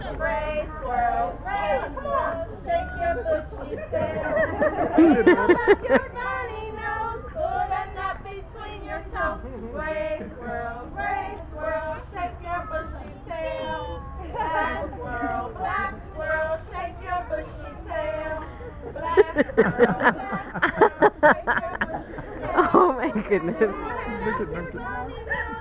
Gray squirrel, shake your bushy tail. Wiggle up your runny nose, put a nut between your toes. Gray squirrel, shake your bushy tail. Black squirrel, shake your bushy tail. Black squirrel, shake your bushy tail. Oh my goodness.